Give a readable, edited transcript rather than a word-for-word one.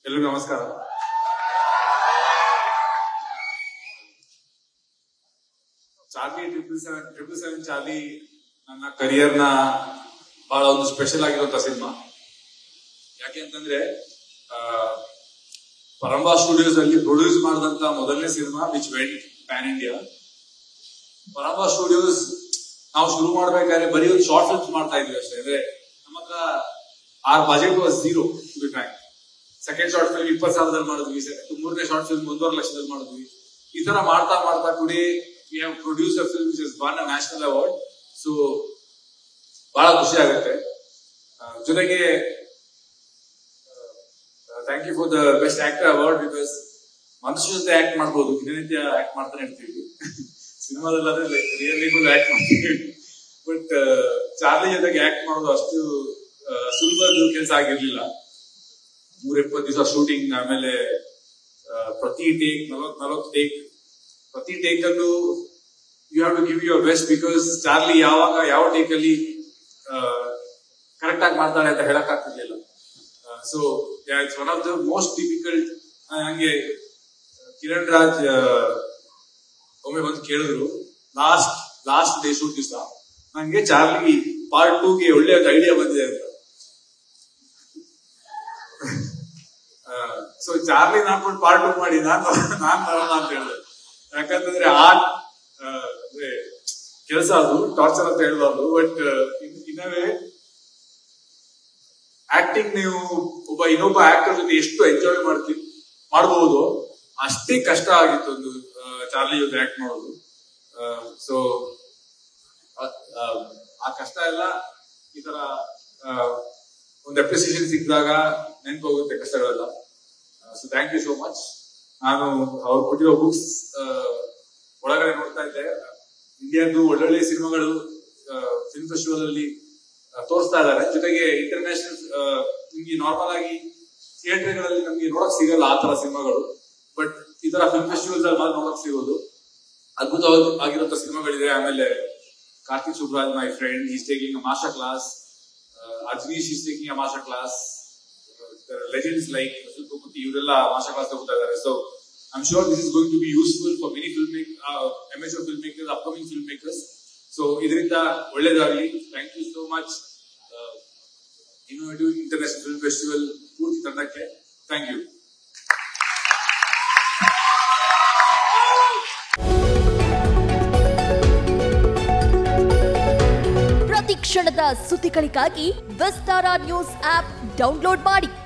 ಎಲ್ರಿಗೂ ನಮಸ್ಕಾರ. Charlie 777 Charlie ನನ್ನ ಕರಿಯರ್ ನ ಬಹಳ ಒಂದು ಸ್ಪೆಷಲ್ ಆಗಿರುವಂತ ಸಿನಿಮಾ. ಯಾಕೆ ಅಂತಂದ್ರೆ ಪರಂಬಾ ಸ್ಟುಡಿಯೋಸ್ ಅಲ್ಲಿ ಪ್ರೊಡ್ಯೂಸ್ ಮಾಡಿದಂತ ಮೊದಲನೇ cinema which went pan India. Paramvah studios ನಾವು ಶುರು ಮಾಡ್ಬೇಕಾದ್ರೆ ಬರೀ ಒಂದು ಶಾರ್ಟ್ ಫಿಲ್ಮ್ಸ್ ಮಾಡ್ತಾ ಇದ್ವಿ ಅಷ್ಟೇ. ಅಂದ್ರೆ ನಮ್ಮ ಹತ್ರ our budget was zero to be frank. Second short film 20,000 ಮಾಡಿದ್ವಿ, ಮೂರನೇ ಶಾರ್ಟ್ ಫಿಲ್ಮ್ 1.5 ಲಕ್ಷದಲ್ಲಿ ಮಾಡಿದ್ವಿ. ಈ ತರ ಮಾಡ್ತಾ ಮಾಡ್ತಾ today we have produce a film which is won a national award. So ಬಹಳ ಖುಷಿ ಆಗುತ್ತೆ. ಜೊತೆಗೆ thank you for the best actor award. Because ಮನುಷ್ಯ ಜೊತೆ ಆಕ್ಟ್ ಮಾಡ್ಬೋದು, ದಿನನಿತ್ಯ ಆಕ್ಟ್ ಮಾಡ್ತಾನೆ ಇರ್ತೀವಿ. ಸಿನಿಮಾದಲ್ಲಾದ್ರೆ ರಿಯಲಿ ಫುಲ್ ಆಕ್ಟ್ ಮಾಡ್ತೀವಿ. ಬಟ್ ಚಾರ್ಲಿ ಜೊತೆಗೆ ಆಕ್ಟ್ ಮಾಡೋದು ಅಷ್ಟು ಸುಲಭದ ಕೆಲಸ ಆಗಿರ್ಲಿಲ್ಲ. 120 ದಿವಸ ಶೂಟಿಂಗ್, ಆಮೇಲೆ ಪ್ರತಿ ಟೇಕ್ 40 ಟೇಕ್, ಪ್ರತಿ ಟೇಕ್ ಅಲ್ಲೂ you have to give your best. Because Charlie ಯಾವಾಗ ಯಾವ ಟೇಕ್ ಅಲ್ಲಿ ಕರೆಕ್ಟ್ ಆಗಿ ಮಾಡ್ತಾಳೆ ಅಂತ ಹೇಳಕ್ ಆಗ್ತಿರ್ಲಿಲ್ಲ. So it's one of the most difficult. ಹಂಗೆ ಕಿರಣ್ ರಾಜ್ ಒಮ್ಮೆ ಬಂದು ಕೇಳಿದ್ರು ಲಾಸ್ಟ್ ಡೇ ಶೂಟ್ ದಿವಸ, ನಂಗೆ ಚಾರ್ಲಿ ಪಾರ್ಟ್ 2ಗೆ ಒಳ್ಳೆ ಒಂದು ಐಡಿಯಾ ಬಂದಿದೆ ಅಂತ. ಸೊ ಚಾರ್ಲಿ ನಾಡ್ಕೊಂಡು ಪಾರ್ಟ್ 2 ಮಾಡಿ ನಾನ್ ಬರೋಣ ಅಂತ ಹೇಳಿದೆ. ಯಾಕಂತಂದ್ರೆ ಅಂದ್ರೆ ಕೆಲಸ ಅದು ಟಾರ್ಚರ್ ಅಂತ ಹೇಳ್ಬಾರ್ದು. ಬಟ್ ಇನ್ನವೇ ಆಕ್ಟಿಂಗ್ ನೀವು ಇನ್ನೊಬ್ಬ ಆಕ್ಟರ್ ಜೊತೆ ಎಷ್ಟು ಎಂಜಾಯ್ ಮಾಡಬಹುದು ಅಷ್ಟೇ ಕಷ್ಟ ಆಗಿತ್ತು ಒಂದು ಚಾರ್ಲಿ ಜೊತೆ ಆಕ್ಟ್ ಮಾಡೋದು. ಸೊ ಆ ಕಷ್ಟ ಎಲ್ಲ ಈ ತರ ಒಂದು ಅಪ್ರಿಸಿಯೇಷನ್ ಸಿಕ್ಕಿದಾಗ ನೆನ್ಪೋಗುತ್ತೆ ಕಷ್ಟಗಳೆಲ್ಲ. So thank you so much. ನಾನು ಅವ್ರು ಕೊಟ್ಟಿರೋ ಬುಕ್ಸ್ ಒಳಗಡೆ ನೋಡ್ತಾ ಇದ್ದೆ. ಇಂಡಿಯಾದ್ದು ಒಳ್ಳೊಳ್ಳೆ ಸಿನಿಮಾಗಳು ಫಿಲ್ಮ್ ಫೆಸ್ಟಿವಲ್ ಅಲ್ಲಿ ತೋರಿಸ್ತಾ ಇದ್ದಾರೆ. ಜೊತೆಗೆ ಇಂಟರ್ನ್ಯಾಷನಲ್ ನಿಮ್ಗೆ ನಾರ್ಮಲ್ ಆಗಿ ಥಿಯೇಟರ್ಗಳಲ್ಲಿ ನಮ್ಗೆ ನೋಡಕ್ ಸಿಗಲ್ಲ ಆ ತರ ಸಿನಿಮಾಗಳು. ಬಟ್ ಈ ತರ ಫಿಲ್ಮ್ ಫೆಸ್ಟಿವಲ್ಸ್ ಅಲ್ಲಿ ಮಾತ್ರ ನೋಡಕ್ ಸಿಗೋದು. ಅದ್ಭುತವಾಗಿರುವಂತ ಸಿನಿಮಾಗಳಿದೆ. ಆಮೇಲೆ Karthik Subbaraj, my friend, is taking a master class. Ajaneesh is taking a master class. Legends like ಇವರೆಲ್ಲ ಮಾಸ್ಟರ್ ಕ್ಲಾಸ್ ತಗೋತಾ ಇದ್ದಾರೆ. So I am sure this is going to be useful for many amateur filmmakers, upcoming filmmakers. So ಇದರಿಂದ ಒಳ್ಳೇದಾಗಲಿ. Thank you so much innovative international film festival ಪೂರ್ತಿ ತಂಡಕ್ಕೆ thank you. ಪ್ರತಿ ಕ್ಷಣದ ಸುದ್ದಿಗಳಿಗಾಗಿ ವಿಸ್ತಾರ ನ್ಯೂಸ್ ಆಪ್ ಡೌನ್ಲೋಡ್ ಮಾಡಿ.